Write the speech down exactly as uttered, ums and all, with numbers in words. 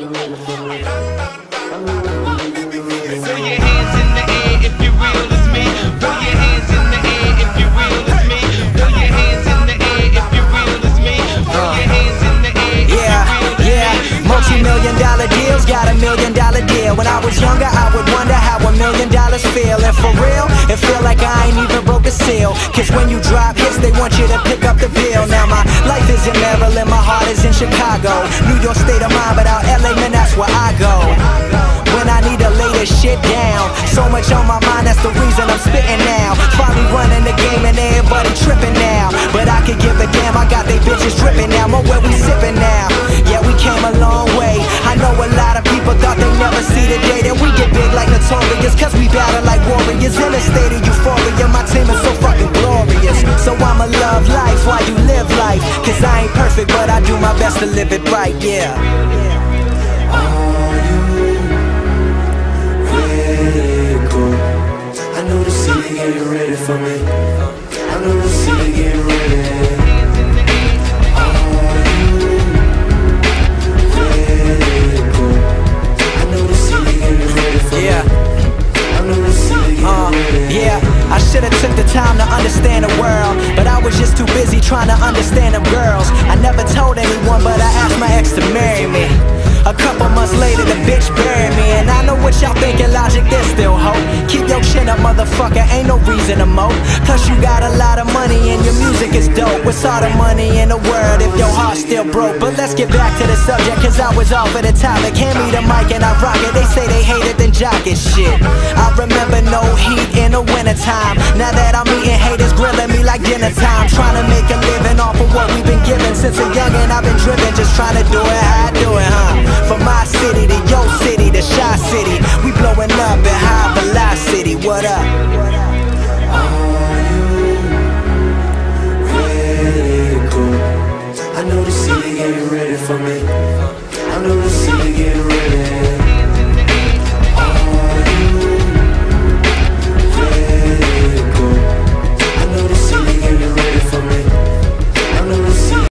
your hands in the air if you're real as me. Throw your hands in the air if you're real as me. Throw your hands in the air if you're real as me. Throw your hands in the air if you're real as me. Yeah, multi-million dollar deals, got a million dollar deal. When I was younger, I would wonder how a million dollars feel. And for real, it feel like I ain't even broke a seal. Cause when you drop hits, they want you to pick up the bill. Now my life is in Maryland, my heart is in Chicago. New York state of mind, but out L A, man, that's where I go. When I need to lay this shit down, so much on my mind, that's the reason I'm spitting now. Finally running the game and everybody tripping now. But I could give a damn, I got they bitches dripping now. More where we sipping now. Yeah, we came a long way. I know a lot of people thought they never see the day that we get big like Notorious. Cause we battle like warriors in a state of euphoria. My team is so fucking glorious. So I'ma love life while you live life. Cause I ain't perfect, but I do my best to live it right, yeah. I know the city getting ready for me. I know the city getting ready. Are you ready? I know the city getting ready for me. Yeah. I know the city getting Uh, ready. yeah, I should've took the time to understand the world, but I was just too busy trying to understand them girls. I never told anyone, but I asked my ex to marry me. A couple months later, the bitch buried me. And I know what y'all thinking, logic, there's still hope. Keep your chin up, motherfucker, ain't no reason to mope. Plus you got a lot of money and your music is dope. What's all the money in the world if your heart's still broke? But let's get back to the subject, cause I was off of the topic. Hand me the mic and I rock it. They say they hate it, then jock it, shit. I remember no heat in the wintertime. Now that I'm eating, haters grilling me like dinner time. Trying to make a living off of what we've been given. Since a youngin' I've been driven, just trying to do it how I do it, huh? From my city to your city to Shy City, we blowing up at high velocity. What up?